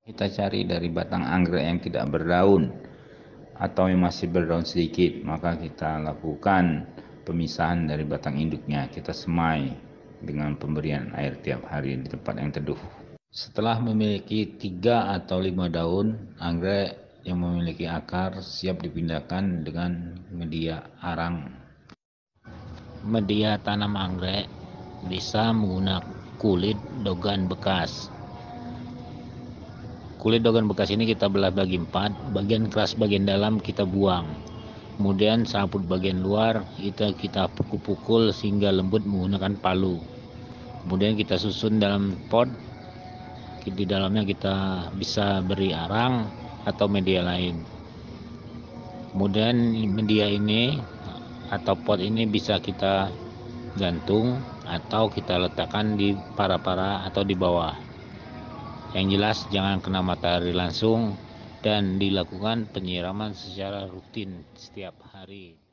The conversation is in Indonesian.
Kita cari dari batang anggrek yang tidak berdaun atau yang masih berdaun sedikit, maka kita lakukan pemisahan dari batang induknya. Kita semai dengan pemberian air tiap hari di tempat yang teduh. Setelah memiliki 3 atau 5 daun, anggrek yang memiliki akar siap dipindahkan dengan media arang. Media tanam anggrek bisa menggunakan kulit dogan bekas. Kulit dogan bekas ini kita belah bagi 4, bagian keras bagian dalam kita buang. Kemudian sabut bagian luar kita pukul-pukul sehingga lembut menggunakan palu. Kemudian kita susun dalam pot. Di dalamnya kita bisa beri arang atau media lain. Kemudian media ini atau pot ini bisa kita gantung atau kita letakkan di para-para atau di bawah. Yang jelas jangan kena matahari langsung dan dilakukan penyiraman secara rutin setiap hari.